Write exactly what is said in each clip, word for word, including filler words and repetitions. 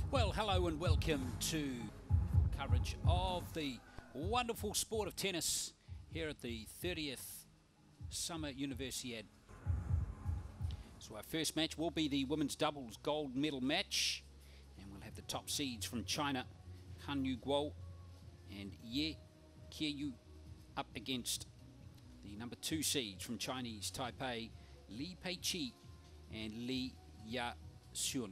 Well, hello and welcome to coverage of the wonderful sport of tennis here at the thirtieth Summer Universiade. So our first match will be the women's doubles gold medal match, and we'll have the top seeds from China, Han Yu Guo and Ye Qiyu, up against the number two seeds from Chinese Taipei, Li Peiqi and Li Yaxun.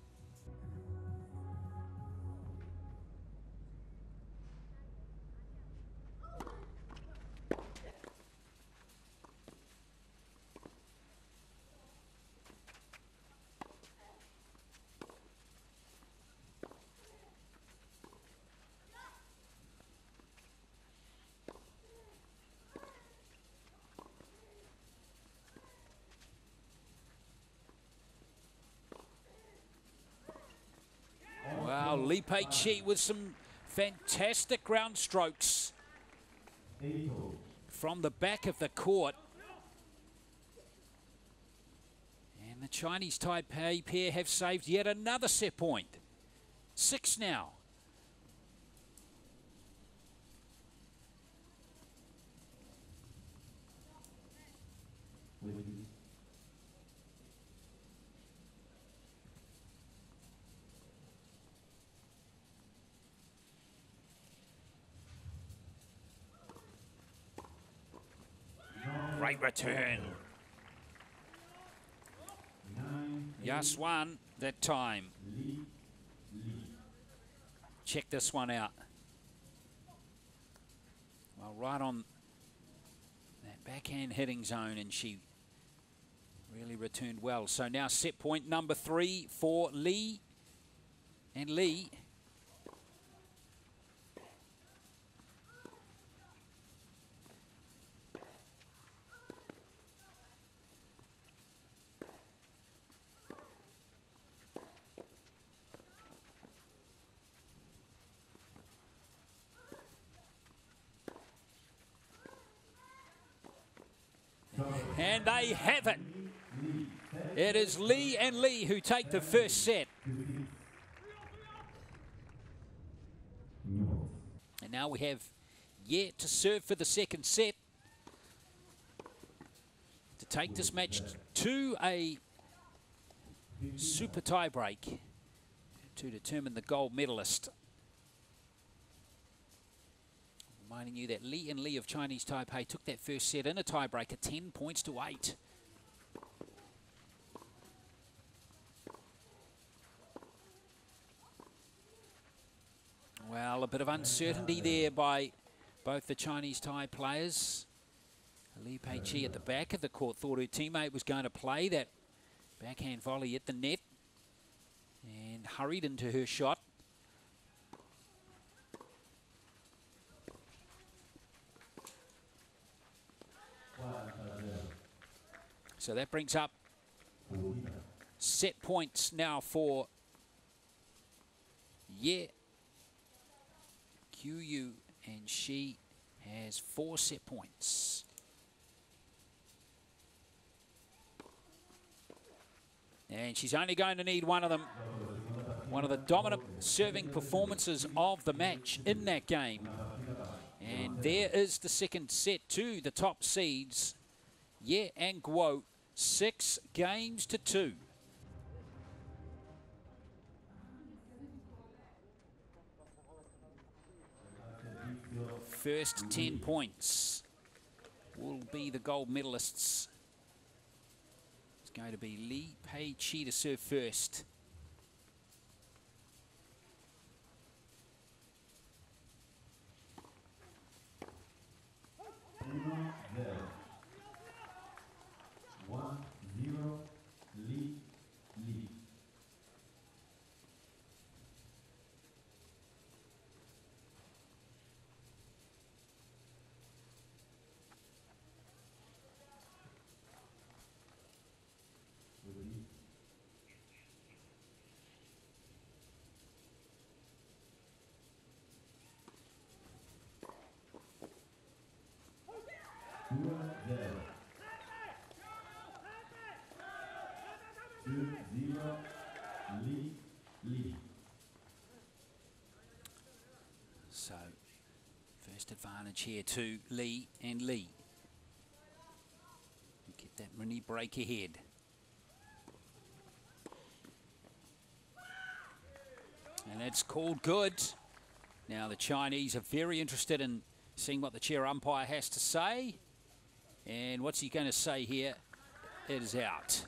Wow, Li Peiqi with some fantastic ground strokes from the back of the court. And the Chinese Taipei pair have saved yet another set point. Six now. Great return. Yaxun that time. Check this one out. Well, right on that backhand hitting zone, and she really returned well. So now set point number three for Li. And Li and they have it. It is Li and Li who take the first set. And now we have Ye to serve for the second set to take this match to a super tie break to determine the gold medalist. Reminding you that Li and Li of Chinese Taipei took that first set in a tiebreaker, ten points to eight. Well, a bit of uncertainty there by both the Chinese Thai players. Li Peiqi at the back of the court thought her teammate was going to play that backhand volley at the net and hurried into her shot. So that brings up set points now for Ye Qiyu, and she has four set points. And she's only going to need one of them. One of the dominant serving performances of the match in that game. And there is the second set to the top seeds, Ye and Guo, six games to two. First ten points will be the gold medalists. It's going to be Li Peiqi to serve first. One, zero, Li, Li. Two, zero, Li, Li. Just advantage here to Lee and Lee. Get that mini break ahead. And that's called good. Now the Chinese are very interested in seeing what the chair umpire has to say. And what's he going to say here? It is out.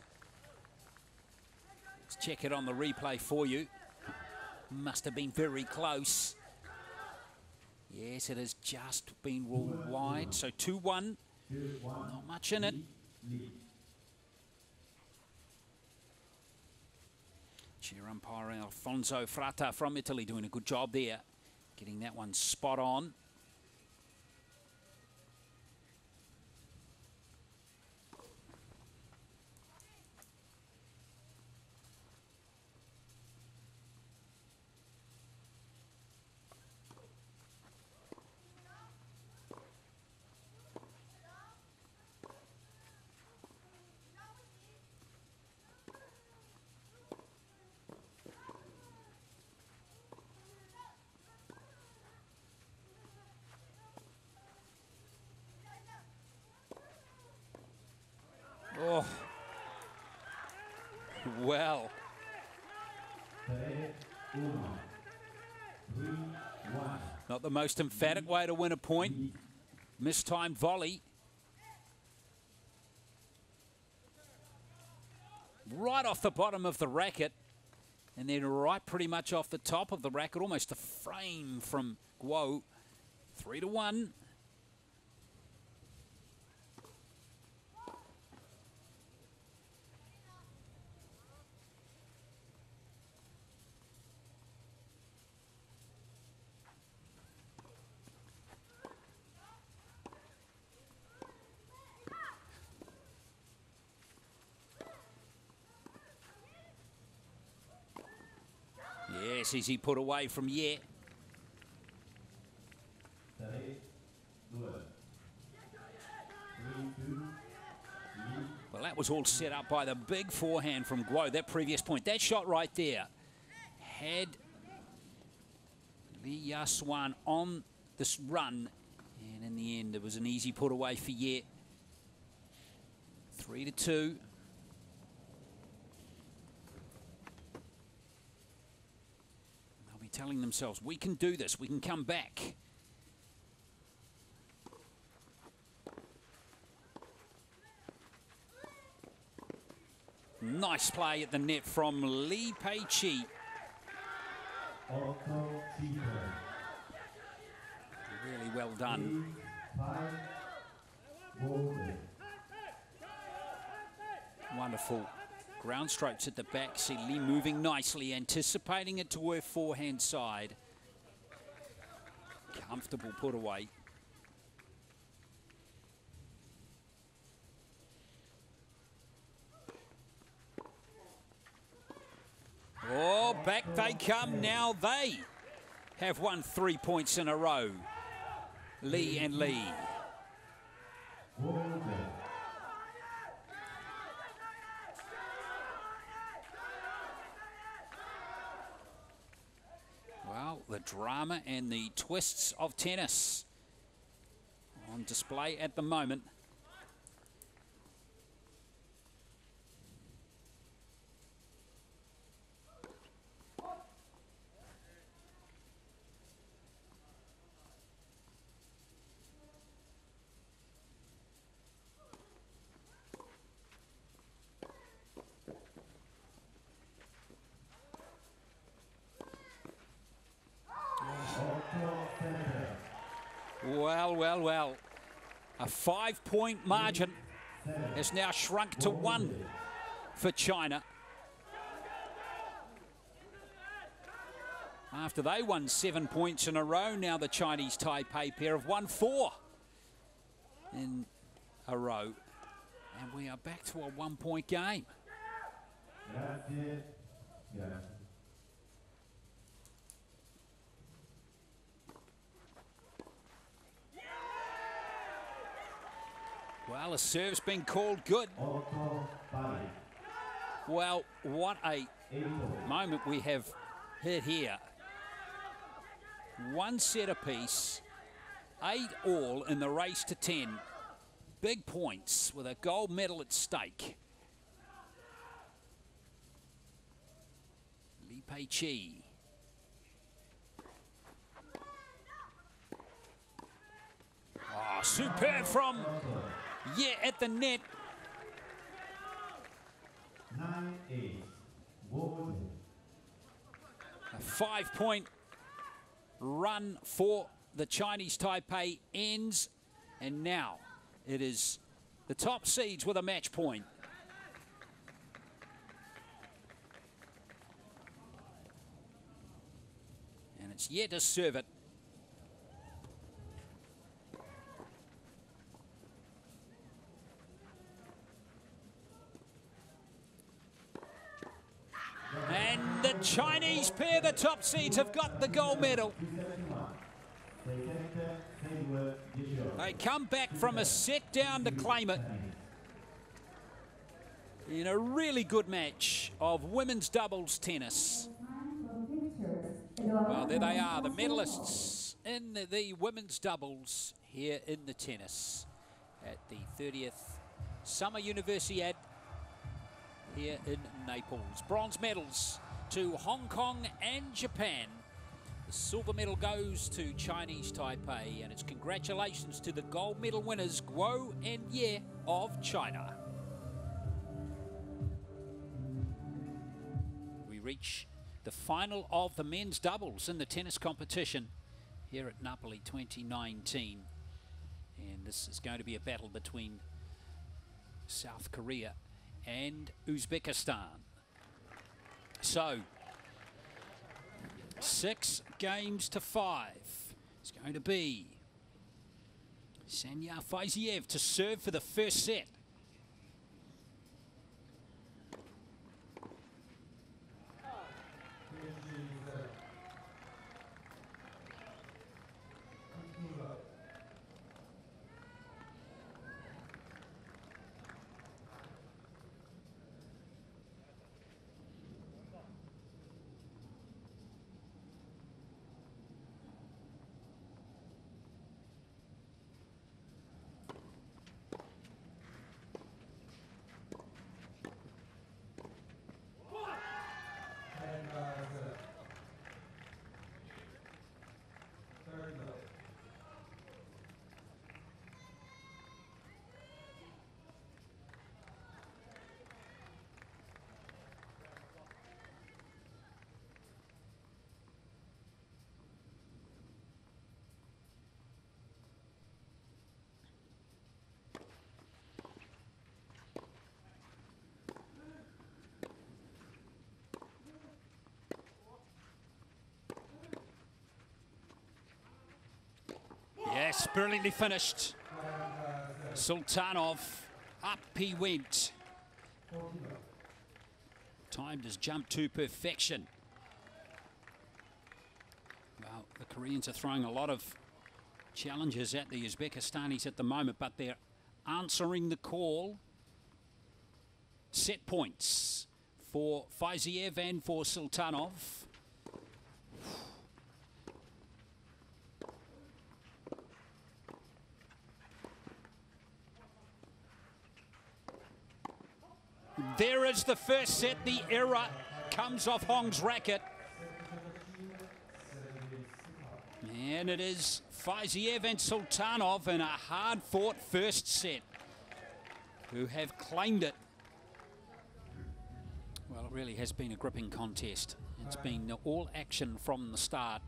Let's check it on the replay for you. Must have been very close. Yes, it has just been ruled wide. So two one. Not much in it. Chair umpire Alfonso Fratta from Italy doing a good job there. Getting that one spot on. Oh, well. Not the most emphatic way to win a point. Mistimed volley. Right off the bottom of the racket. And then right pretty much off the top of the racket. Almost a frame from Guo. Three to one. Yes, easy put away from Ye. Well, that was all set up by the big forehand from Guo, that previous point. That shot right there had Lee Yaswan on this run. And in the end, it was an easy put away for Ye. Three to two. Telling themselves, we can do this, we can come back. Nice play at the net from Li Peiqi. Really well done. Wonderful. Ground strokes at the back, see Lee moving nicely, anticipating it to her forehand side. Comfortable put away. Oh, back they come. Now they have won three points in a row. Lee and Lee. Well, the drama and the twists of tennis on display at the moment. Well, well, well. A five-point margin has now shrunk to one for China. After they won seven points in a row, now the Chinese Taipei pair have won four in a row. And we are back to a one-point game. That's it. Yeah. Well, a serve's been called good. Well, what a moment we have hit here. One set apiece, Eight all in the race to ten. Big points with a gold medal at stake. Li Peiqi. Oh, superb from, yeah, at the net. nine eight. A five-point run for the Chinese Taipei ends, and now it is the top seeds with a match point. And it's yet to serve it. And the Chinese pair, the top seeds, have got the gold medal. They come back from a set down to claim it in a really good match of women's doubles tennis. Well, there they are, the medalists in the, the women's doubles here in the tennis at the thirtieth Summer Universiade here in Naples. Bronze medals to Hong Kong and Japan. The silver medal goes to Chinese Taipei, and it's congratulations to the gold medal winners, Guo and Ye of China. We reach the final of the men's doubles in the tennis competition here at Napoli twenty nineteen. And this is going to be a battle between South Korea and Uzbekistan. So, six games to five. It's going to be Sanya Fiziev to serve for the first set. Yes, brilliantly finished. Sultanov, up he went. Timed his jump to perfection. Well, the Koreans are throwing a lot of challenges at the Uzbekistanis at the moment, but they're answering the call. Set points for Fiziev and for Sultanov. There is the first set. The error comes off Hong's racket. And it is Fiziev and Sultanov in a hard-fought first set who have claimed it. Well, it really has been a gripping contest. It's been all action from the start.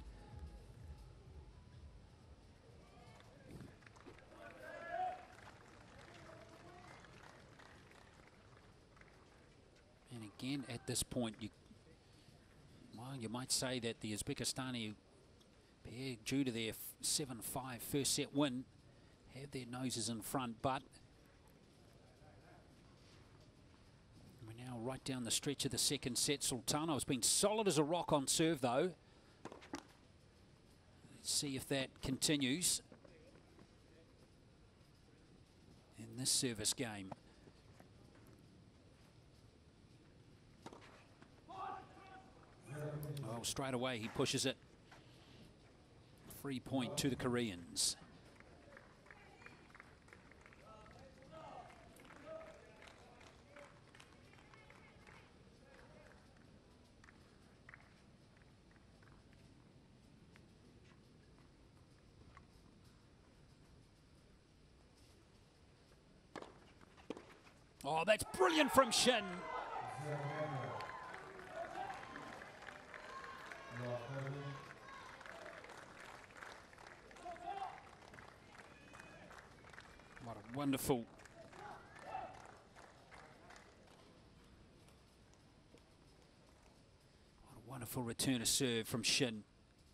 And again, at this point, you, well, you might say that the Uzbekistani pair, due to their seven five first set win, have their noses in front, but we're now right down the stretch of the second set. Sultanov's been solid as a rock on serve, though. Let's see if that continues in this service game. Oh, straight away he pushes it. Free point to the Koreans. Oh, that's brilliant from Shin. What a wonderful what a wonderful return to serve from Shin.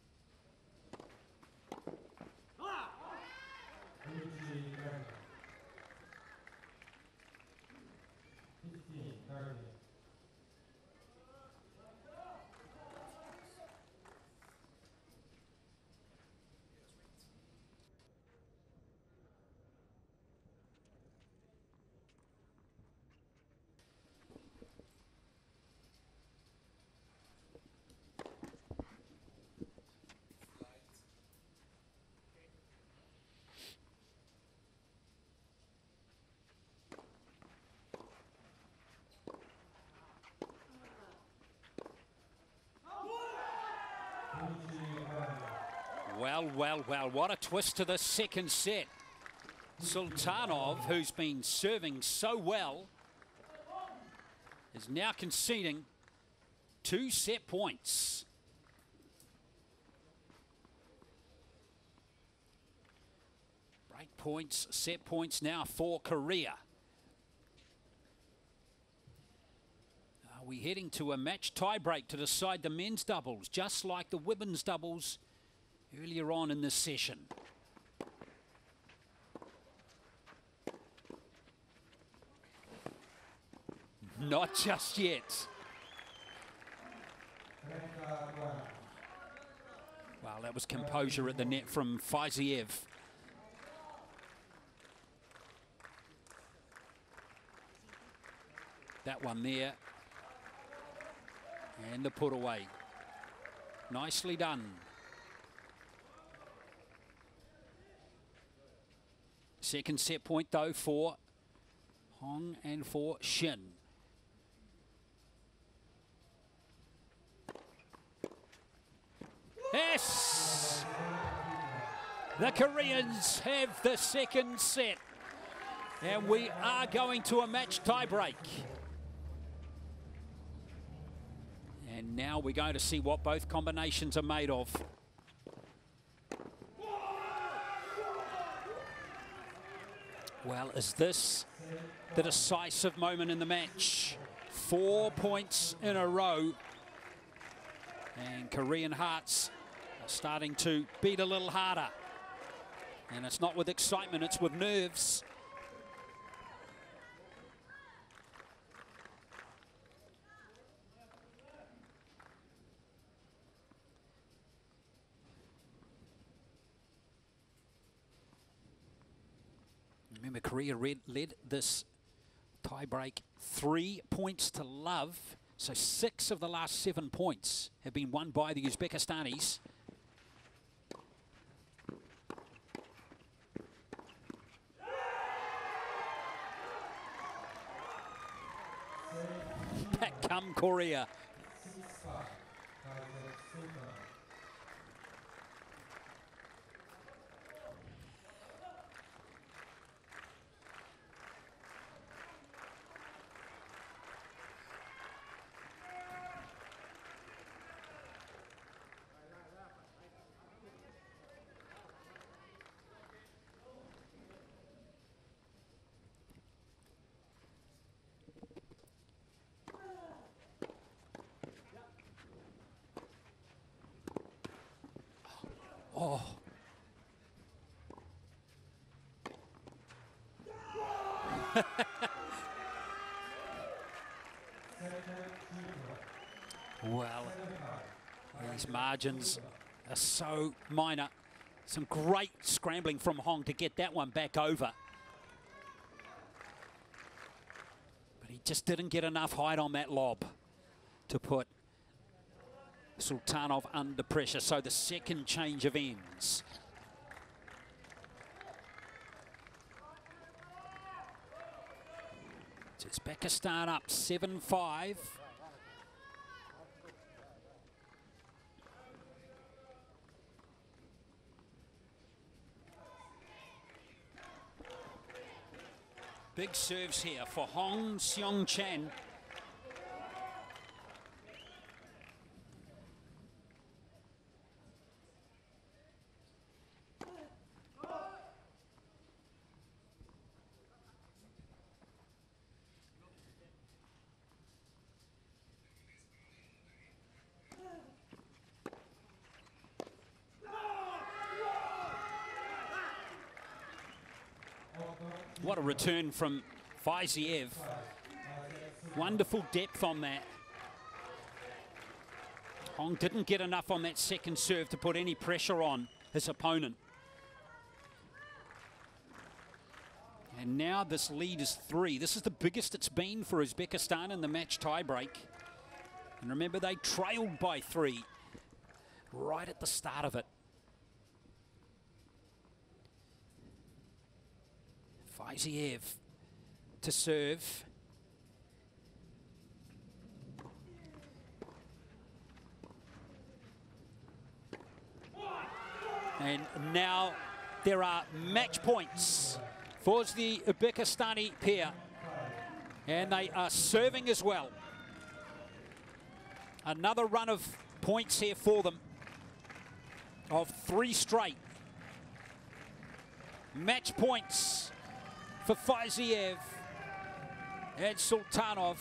Well, well, well, what a twist to the second set. Sultanov, who's been serving so well, is now conceding two set points. Break points, set points now for Korea. Are we heading to a match tiebreak to decide the men's doubles, just like the women's doubles earlier on in this session? Not just yet. Wow, that was composure at the net from Fiziev. That one there. And the put away. Nicely done. Second set point, though, for Hong and for Shin. Yes! The Koreans have the second set. And we are going to a match tiebreak. And now we're going to see what both combinations are made of. Well, is this the decisive moment in the match? Four points in a row. And Korean hearts are starting to beat a little harder. And it's not with excitement, it's with nerves. Remember, Korea led this tiebreak three points to love. So six of the last seven points have been won by the Uzbekistanis. Back come Korea. Oh. Well, these margins are so minor. Some great scrambling from Hong to get that one back over. But he just didn't get enough height on that lob to put Sultanov under pressure. So the second change of ends. So Uzbekistan up seven five. Big serves here for Hong Seong-chan. What a return from Fiziev. Wonderful depth on that. Hong didn't get enough on that second serve to put any pressure on his opponent. And now this lead is three. This is the biggest it's been for Uzbekistan in the match tiebreak. And remember, they trailed by three right at the start of it. Fiziev to serve. And now there are match points for the Uzbekistani pair. And they are serving as well. Another run of points here for them of three straight. Match points for Fiziev and Sultanov.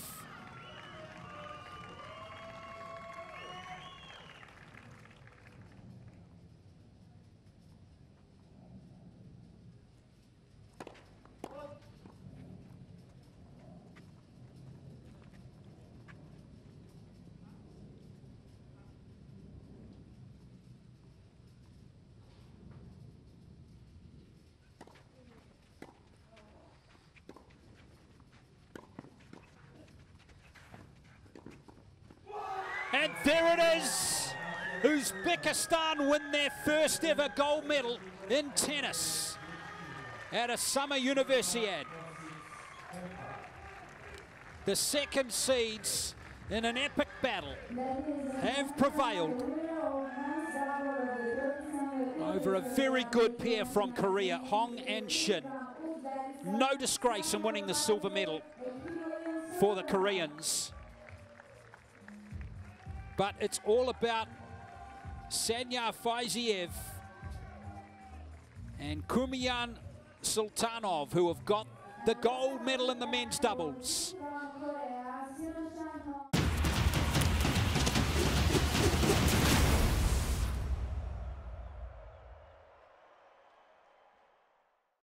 And there it is. Uzbekistan win their first ever gold medal in tennis at a Summer Universiade. The second seeds in an epic battle have prevailed over a very good pair from Korea, Hong and Shin. No disgrace in winning the silver medal for the Koreans. But it's all about Sanya Fiziev and Kumian Sultanov, who have got the gold medal in the men's doubles.